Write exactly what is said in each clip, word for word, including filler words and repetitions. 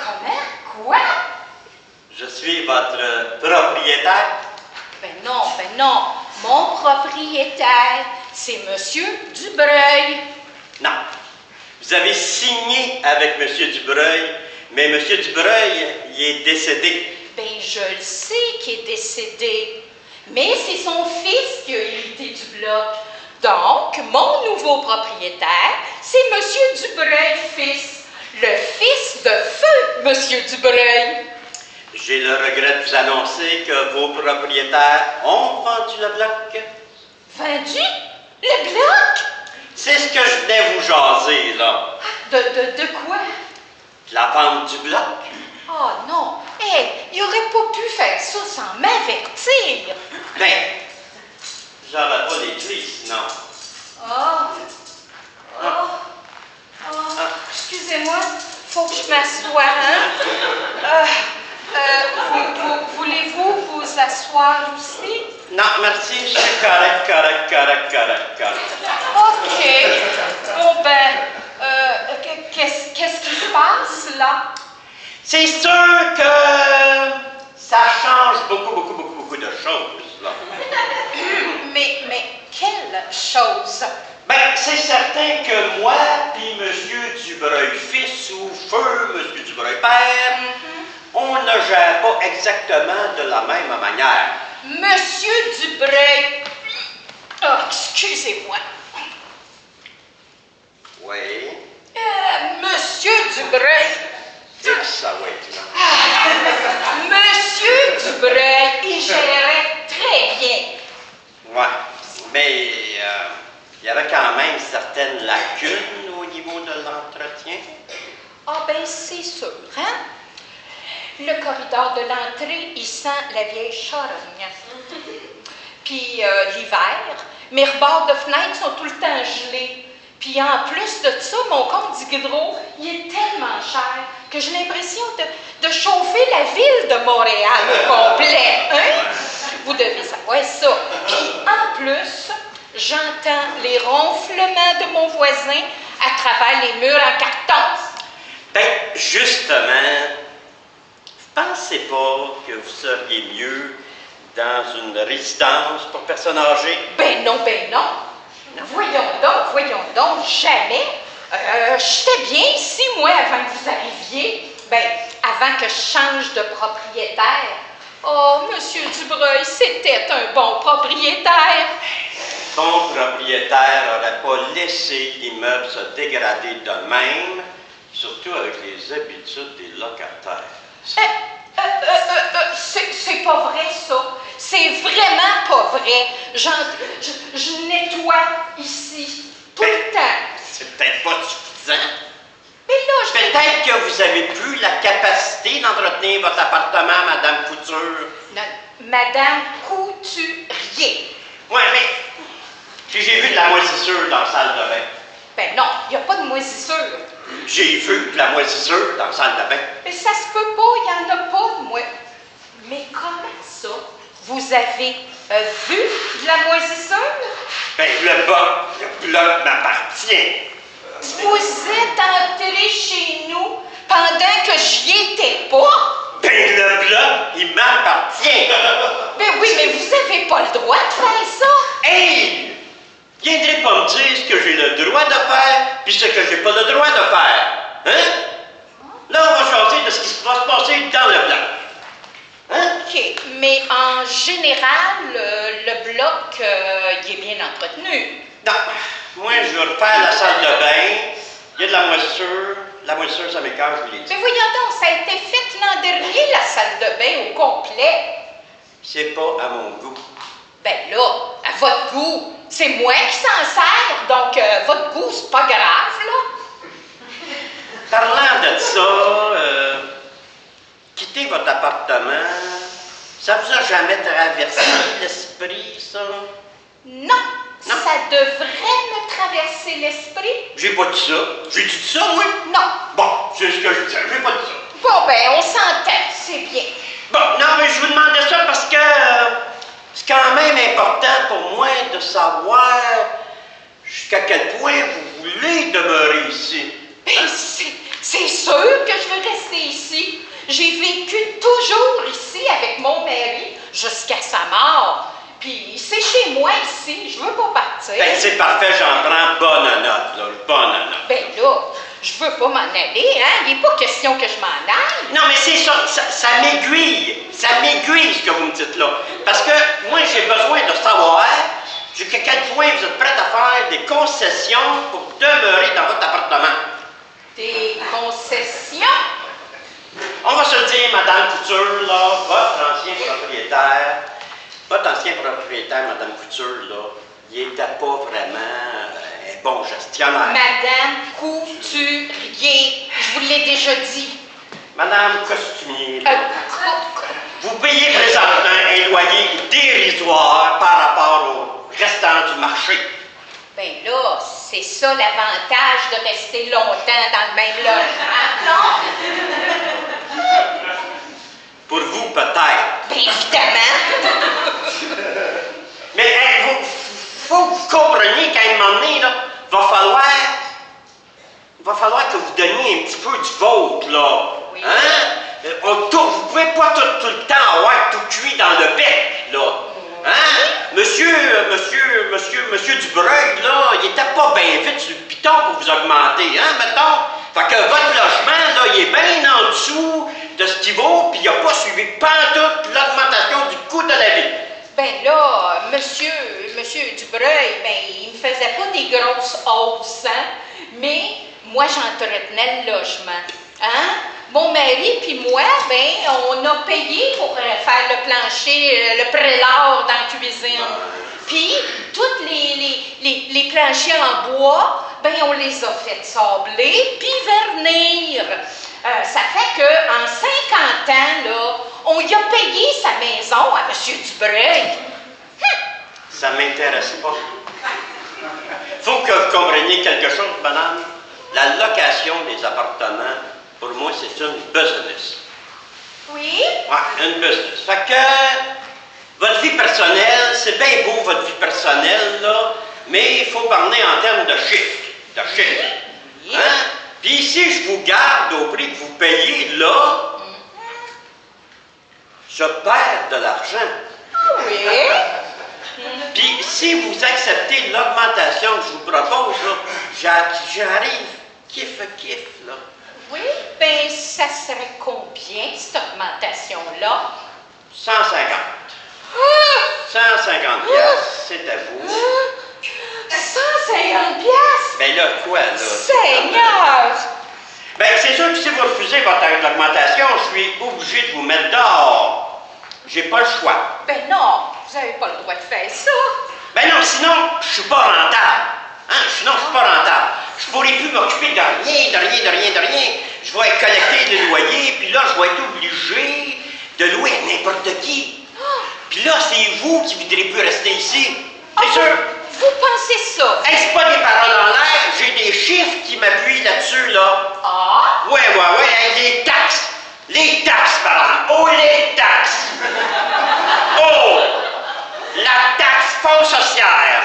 Comment? Quoi? Je suis votre propriétaire? Ben non, ben non. Mon propriétaire, c'est Monsieur Dubreuil. Non. Vous avez signé avec Monsieur Dubreuil, mais Monsieur Dubreuil, il est décédé. Ben, je le sais qu'il est décédé. Mais c'est son fils qui a hérité du bloc. Donc, mon nouveau propriétaire, c'est Monsieur Dubreuil fils. Le fils de feu, Monsieur Dubreuil. J'ai le regret de vous annoncer que vos propriétaires ont vendu le bloc. Vendu? Le bloc? C'est ce que je venais vous jaser, là. De, de, de quoi? De la vente du bloc. Oh non! Hé, hey, il aurait pas pu faire ça sans m'avertir! Ben, j'aurais pas les clés, sinon. Oh! Oh! Oh! Excusez-moi, faut que je m'assoie, hein? Euh, euh, vous, vous, voulez-vous vous asseoir aussi? Non, merci, je suis correct, correct, correct, correct, correct. OK. Bon, ben, euh, qu'est-ce qu'est-ce qui se passe, là? C'est sûr que ça change beaucoup, beaucoup, beaucoup, beaucoup de choses, là. Mais, mais, quelle chose? Ben, c'est certain que moi, puis Monsieur Dubreuil fils ou feu Monsieur Dubreuil père, mm-hmm. on ne gère pas exactement de la même manière. Monsieur Dubreuil, oh, excusez-moi. Oui. Euh, Monsieur Dubreuil. C'est ça, oui. Ah, Monsieur Dubreuil, il gérait très bien. Ouais, mais euh, il y avait quand même certaines lacunes au niveau de l'entretien. Ah ben c'est sûr, hein? Le corridor de l'entrée, il sent la vieille charogne. Puis euh, l'hiver, mes rebords de fenêtre sont tout le temps gelés. Puis en plus de ça, mon compte d'hydro, il est tellement cher que j'ai l'impression de, de chauffer la ville de Montréal au complet. Hein? Vous devez savoir ça. Puis en plus, j'entends les ronflements de mon voisin à travers les murs en carton. Ben, justement, vous pensez pas que vous seriez mieux dans une résidence pour personnes âgées? Ben non, ben non. Non. Voyons donc, voyons donc, jamais. Euh, J'étais bien ici, moi, avant que vous arriviez. Ben, avant que je change de propriétaire. Oh, Monsieur Dubreuil, c'était un bon propriétaire. Ton propriétaire n'aurait pas laissé l'immeuble se dégrader de même, surtout avec les habitudes des locataires. Euh, euh, euh, euh, euh, c'est pas vrai, ça. C'est vraiment pas vrai. J'en, je, je nettoie ici, tout ben, le temps. C'est peut-être pas suffisant. Mais là, je... Peut-être que vous avez plus la capacité d'entretenir votre appartement, Madame Couture. Non, Madame Couturier. Oui, mais j'ai vu de la moisissure dans la salle de bain. Ben non, il n'y a pas de moisissure. J'ai vu de la moisissure dans la salle de bain. Mais ça se peut pas, il n'y en a pas de moi. Mais comment ça? Vous avez euh, vu de la moisissure? Ben, le bas, le bloc m'appartient. Vous êtes entré chez nous pendant que j'y étais pas? Ben, le bloc, il m'appartient. Ben oui, mais vous n'avez pas le droit de faire ça. Hey! Viendrez pas me dire ce que j'ai le droit de faire, puis ce que j'ai pas le droit de faire. Hein? Là, on va changer de ce qui va se passer dans le bloc. Hein? OK, mais en général, euh, le bloc, euh, il est bien entretenu. Non, moi, je veux refaire la salle de bain. Il y a de la moisissure. La moisissure, ça m'écoeure, je vous l'ai dit. Mais voyons donc, ça a été fait l'an dernier, la salle de bain au complet. C'est pas à mon goût. Ben là, à votre goût, c'est moi qui s'en sers, donc euh, votre goût, c'est pas grave, là. Parlant de ça, euh, quitter votre appartement, ça vous a jamais traversé l'esprit, ça? Non, non, ça devrait me traverser l'esprit. J'ai pas dit ça. J'ai dit ça, oui? Non. Bon, c'est ce que je disais, j'ai pas dit ça. Bon, ben, on s'entend, c'est bien. Bon, non, mais je vous demandais ça parce que euh, c'est quand même important pour moi de savoir jusqu'à quel point vous voulez demeurer ici. Ben, c'est sûr que je veux rester ici. jusqu'à sa mort. Puis c'est chez moi ici, je veux pas partir. Ben, c'est parfait, j'en prends bonne note, là, bonne note. Ben là, je veux pas m'en aller, hein? Il n'est pas question que je m'en aille. Non, mais c'est ça, ça, ça m'aiguille. Ça m'aiguille ce que vous me dites là. Parce que moi, j'ai besoin de savoir jusqu'à quel point vous êtes prête à faire des concessions pour demeurer dans votre appartement. Des concessions? On va se le dire, Madame Couture, là, votre ancien propriétaire, votre ancien propriétaire, Madame Couture, là, il n'était pas vraiment euh, un bon gestionnaire. Madame Couturier, je vous l'ai déjà dit. Madame Costumier, Euh, vous payez présentement un loyer dérisoire par rapport au restant du marché. Ben là, c'est ça l'avantage de rester longtemps dans le même logement, non? Pour vous, peut-être. Ben évidemment. Mais il hein, faut que vous compreniez qu'à un moment donné, là, va falloir, va falloir que vous donniez un petit peu du vôtre, là. Oui. Hein? On, tout, vous pouvez pas tout, tout le temps avoir tout cuit dans le bec, là. Hein? Monsieur, monsieur, monsieur, monsieur Dubreuil, là, il était pas bien vite sur le piton pour vous augmenter, hein, mettons. Fait que votre logement, là, il est bien en dessous de ce qu'il vaut, puis il n'a pas suivi pantoute l'augmentation du coût de la vie. Ben là, monsieur, monsieur Dubreuil, ben, il me faisait pas des grosses hausses, hein? Mais moi, j'entretenais le logement, hein? Mon mari puis moi, ben, on a payé pour euh, faire le plancher, euh, le prélat dans la cuisine. Puis, tous les, les, les, les planchers en bois, ben, on les a fait sabler puis vernir. Euh, ça fait qu'en cinquante ans, là, on y a payé sa maison à M. Dubreuil. Hum. Ça m'intéresse pas. Faut que vous compreniez quelque chose, madame. La location des appartements, pour moi, c'est une business. Oui? Ouais, une business. Fait que votre vie personnelle, c'est bien beau, votre vie personnelle, là, mais il faut parler en termes de chiffres. De chiffres. Oui. Hein? Puis si je vous garde au prix que vous payez là, je perds de l'argent. Oui. Puis si vous acceptez l'augmentation que je vous propose, là, j'arrive kiff kiff là. Oui, ben ça serait combien cette augmentation-là? cent cinquante. Ah! cent cinquante piastres, c'est à vous. cent cinquante piastres? Ben là, quoi, là? Seigneur! Ben, c'est sûr que si vous refusez votre augmentation, je suis obligé de vous mettre dehors. J'ai pas le choix. Ben non, vous n'avez pas le droit de faire ça. Ben non, sinon, je suis pas rentable. Hein? Sinon, je suis pas rentable. Je pourrais plus m'occuper de rien, de rien, de rien, de rien. Je vais collecter le loyer, puis là, je vais être obligé de louer à n'importe qui. Puis là, c'est vous qui voudrez plus rester ici. C'est Ah, sûr. Vous, vous pensez ça? Hey, c'est pas des paroles en l'air, j'ai des chiffres qui m'appuient là-dessus, là. Ah? Ouais, ouais, ouais, hey, les taxes. Les taxes, par exemple. Oh, les taxes. Oh, la taxe foncière.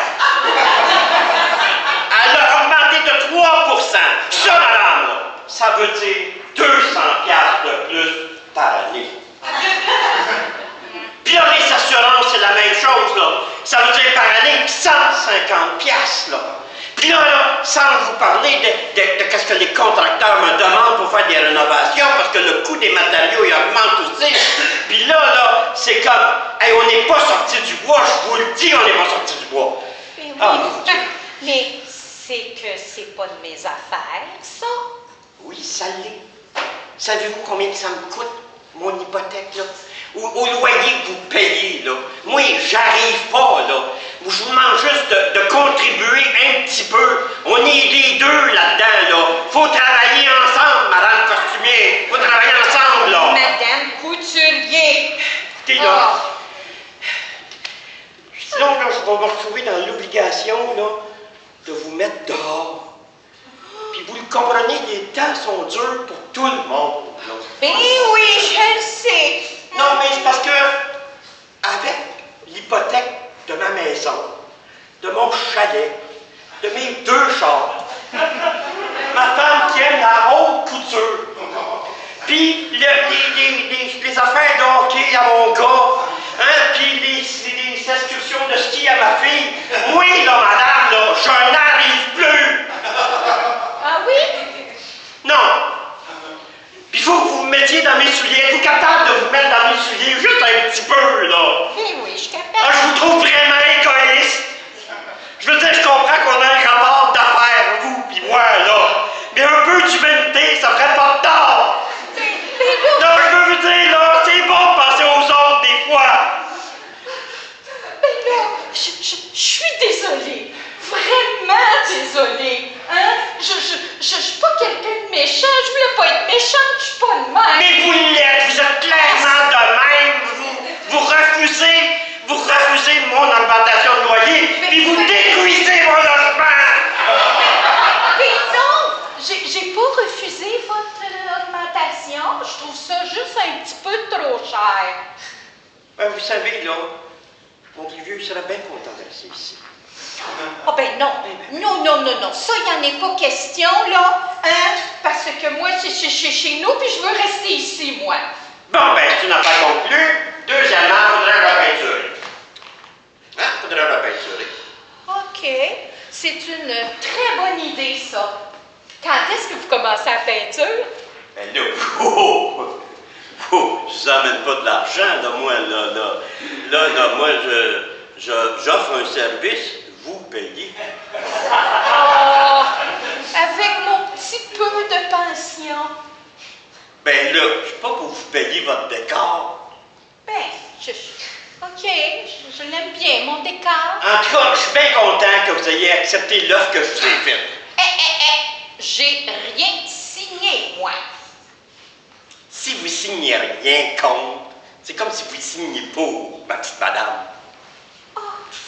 Elle a augmenté de trois pour cent. Ça, madame, là, ça veut dire deux cents piastres de plus par année. Puis là, les assurances, c'est la même chose, là. Ça veut dire par année cent cinquante piastres, là. Puis là, là, sans vous parler de, de, de, de ce que les contracteurs me demandent pour faire des rénovations, parce que le coût des matériaux, il augmente aussi. Puis là, là, c'est comme, hey, on n'est pas sorti du bois, je vous le dis, on n'est pas sorti du bois. Ben oui. Ah, mon Dieu. Mais c'est que c'est pas de mes affaires, ça. Oui, ça l'est. Savez-vous combien ça me coûte, mon hypothèque, là? Au, au loyer que vous payez, là. Moi, j'arrive pas, là. Je vous demande juste de, de contribuer un petit peu. On est les deux là-dedans, là. Faut travailler ensemble, Madame Costumier. Faut travailler ensemble, là. Madame Couturier. Écoutez, là. Ah. Sinon, là, je vais me retrouver dans l'obligation, là, de vous mettre dehors. Puis vous le comprenez, les temps sont durs pour tout le monde, là. Ben oui, je le sais. Non, mais c'est parce que, avec l'hypothèque de ma maison, de mon chalet, de mes deux chars, ma femme qui aime la haute couture, puis le, les, les, les, les affaires de hockey à mon gars, hein, puis les, les excursions de ski à ma fille. Oui, là, madame, là, je n'arrive plus. Ah oui? Non. Puis il faut que vous vous mettiez dans mes souliers. Êtes-vous capable de vous mettre dans mes souliers juste un petit peu, là? Oui, oui, je suis capable. Ah, je vous trouve vraiment égoïste. Je veux dire, je comprends qu'on a un rapport d'affaires, vous puis moi, là. Mais un peu d'humanité, ça ferait pas de tort. Mais, mais là... Non, je veux vous dire, là, c'est bon de penser aux autres des fois. Mais là, je, je, je suis désolée. Vraiment désolée. Hein? Je, je, je, je suis pas quelqu'un de méchant. Je voulais pas être méchante. Je suis pas de même. Mais vous l'êtes, vous êtes clairement de même. Vous, vous refusez, vous refusez mon augmentation de loyer, puis vous détruisez mon logement. Mais non! J'ai, j'ai pas refusé votre euh, augmentation. Je trouve ça juste un petit peu trop cher. Ben, vous savez, là, mon vieux serait bien content de rester ici. Ah ben non, non, non, non, non, ça, il n'y en est pas question, là, hein, parce que moi, c'est chez, chez, chez nous, puis je veux rester ici, moi. Bon, ben, c'est une affaire conclue. Deuxièmement, il faudrait le repeinturer. Hein? Il faudrait le repeinturer. OK, c'est une très bonne idée, ça. Quand est-ce que vous commencez la peinture? Ben là, oh, oh, je vous emmène pas de l'argent, là, moi, là, là. Là, là, moi, je, je, j'offre un service, vous payez. Oh, avec mon petit peu de pension. Ben là, je suis pas pour vous payer votre décor. Ben, je, OK, je, je l'aime bien, mon décor. En tout cas, je suis bien content que vous ayez accepté l'offre que je vous ai faite. Eh, eh, eh, j'ai rien signé, moi. Si vous signez rien contre, c'est comme si vous signiez pour, ma petite madame. Oh.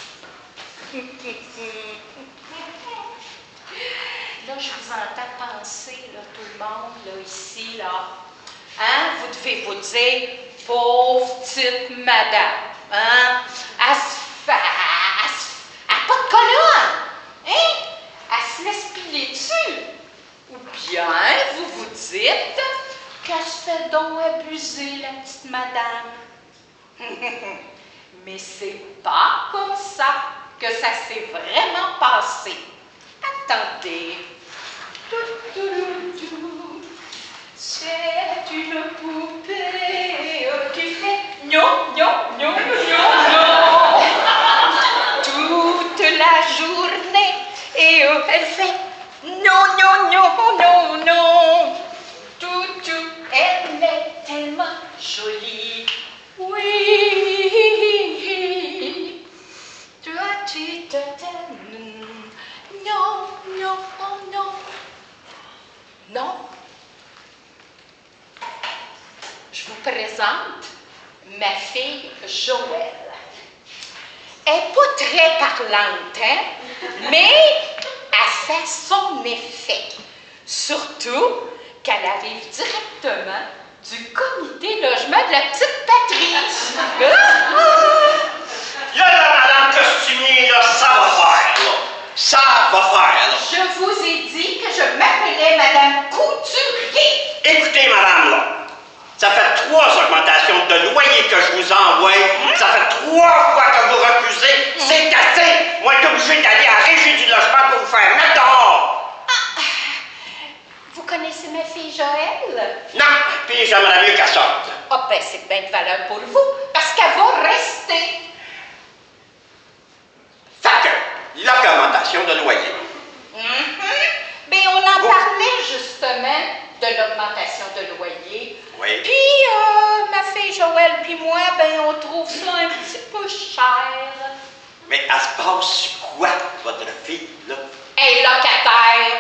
Là, je vous entends penser, là, tout le monde, là, ici, là. Hein? Vous devez vous dire, pauvre petite madame, hein? Elle se fait, elle se- elle a pas de colonne, hein? Elle se laisse piler dessus. Ou bien, vous vous dites qu'elle se fait donc abuser, la petite madame. Mais c'est pas comme ça que ça s'est vraiment passé. Attendez. C'est une poupée qui fait non, non, non, non, non. Toute la journée et elle fait non, non, non, non, non. Tout, tout, elle est tellement jolie. Oui. Toi, tu te donnes. Non, non, non. Non. Je vous présente ma fille Joëlle. Elle n'est pas très parlante, hein? Mais elle fait son effet. Surtout qu'elle arrive directement du comité logement de la petite Patrice. Là, là, madame costumier, là, ça va faire, là. Ça va faire, là. Je vous ai dit que je m'appelais Madame Couturier. Écoutez, madame, là. Ça fait trois augmentations de loyer que je vous envoie. Ça fait trois fois que vous refusez. C'est assez. Moi, je suis obligé d'aller à la régie du logement pour vous faire mettre dehors. Ah, vous connaissez ma fille Joëlle? Non, puis j'aimerais mieux qu'elle sorte. Ah, ben, c'est bien de valeur pour vous, parce qu'elle va rester. Fait que, l'augmentation de loyer. Mm-hmm. Ben, on en Oh. parlait justement de l'augmentation de loyer. Oui. Puis, euh, ma fille Joëlle puis moi, ben, on trouve ça un petit peu cher. Mais elle se passe sur quoi, votre fille, là? Elle est locataire.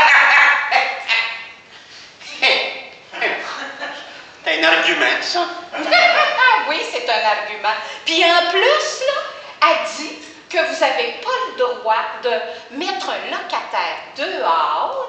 C'est un argument, ça. Oui, c'est un argument. Puis en plus, là, elle dit que vous n'avez pas le droit de mettre un locataire dehors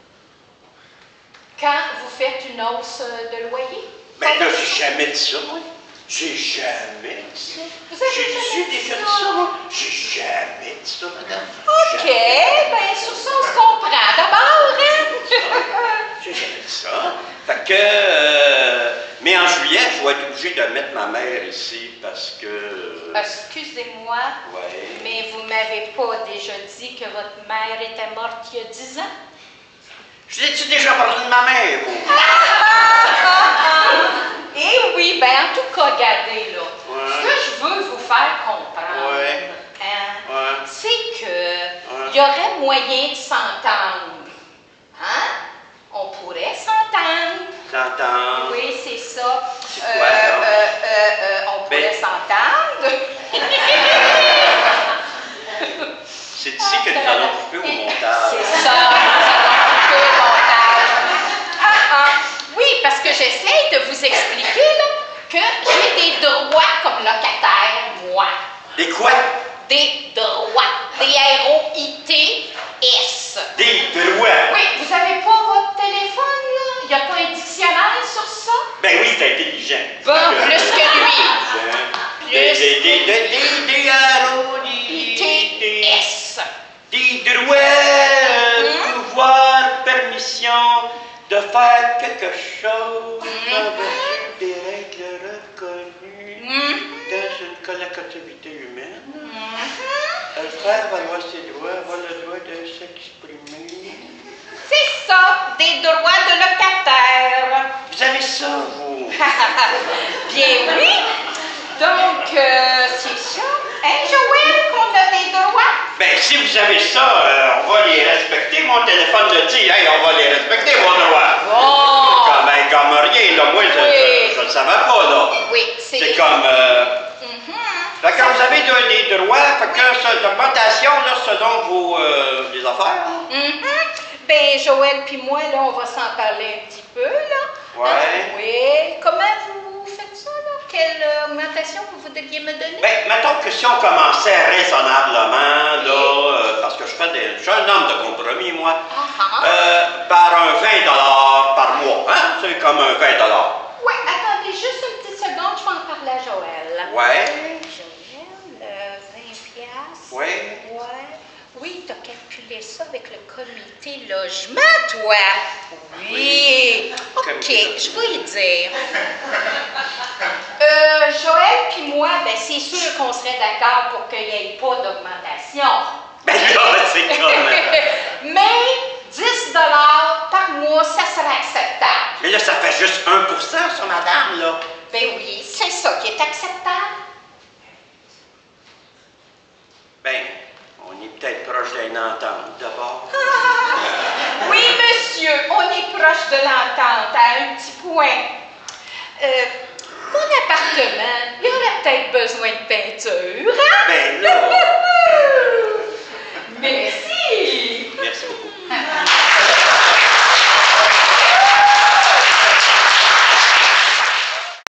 quand vous faites une hausse de loyer. Mais là, j'ai jamais dit ça, moi. J'ai jamais dit ça. Vous avez J'ai jamais dit dit déjà ça? dit ça, moi. J'ai jamais dit ça, madame. OK, Jamais. bien sur ça, on se comprend. D'abord, hein? J'ai jamais dit ça. Fait que... euh, mais en juillet, je vais être obligé de mettre ma mère ici parce que... Excusez-moi, Ouais. mais vous m'avez pas déjà dit que votre mère était morte il y a dix ans? Je t'ai-tu déjà parlé de ma mère? Eh oui, ben en tout cas, regardez là. Ouais. Ce que je veux vous faire comprendre, Ouais. hein, Ouais. c'est que Ouais. il y aurait moyen de s'entendre. Hein? On pourrait s'entendre. T'entends? Oui, c'est ça. C'est Euh, quoi, ça? euh, euh, euh, on pourrait Ben- s'entendre. C'est ici que nous allons couper au montage. C'est ça, nous allons couper au montage. Ah, ah. Oui, parce que j'essaie de vous expliquer là, que j'ai des droits comme locataire, moi. Des quoi? Des droits. D R O I T S. Des droits. Oui, vous avez pas votre téléphone, là? Il n'y a pas un dictionnaire sur ça? Ben oui, c'est intelligent. Bon, plus que lui. Des, des, des, des, des, des, R O I T S. Des droits, euh, Mhm. pouvoir, permission de faire quelque chose Mhm. en vertu des règles reconnues Mhm. dans une collectivité humaine. Mhm. Le faire valoir ses droits, avoir le droit de s'exprimer. C'est ça, des droits de locataire. Vous avez ça, vous? Bien oui. Donc, euh, c'est ça. Hein, Joël, qu'on a des droits? Ben, si vous avez ça, euh, on va les respecter. Mon téléphone le dit, hey, on va les respecter, vos droits. Bon. Comme, ben, comme rien, là. Moi, je Oui. je ne le savais pas, là. Oui, c'est... C'est comme... Euh, Mhm. fait que quand vous avez de- des droits, fait que ça, l'augmentation, là, selon vos euh, les affaires, là. Mhm. Ben, Joël puis moi, là, on va s'en parler un petit peu, là. Ouais. Hein? Oui. Comment vous faites ça, là? Quelle euh, augmentation vous voudriez me donner? Ben, mettons que si on commençait raisonnablement, là, euh, parce que je fais des, je suis un homme de compromis, moi, Ah, ah. euh, par un vingt dollars par mois, hein? C'est comme un vingt dollars. Oui, attendez juste une petite seconde, je vais en parler à Joël. Ouais. Joël, euh, vingt piastres. Ouais. Ouais. Oui, t'as calculé ça avec le comité logement, toi. Oui. Oui. OK, Comité je vais y dire. Euh, Joël puis moi, ben c'est sûr qu'on serait d'accord pour qu'il n'y ait pas d'augmentation. Ben là, c'est comme... Mais dix dollars par mois, ça serait acceptable. Mais là, ça fait juste un pour cent, ça, madame, là. Ben oui, c'est ça qui est acceptable. Ben, on est peut-être proche d'une entente, d'abord. Oui, monsieur, on est proche de l'entente à un petit point. Euh, mon appartement, il aurait peut-être besoin de peinture.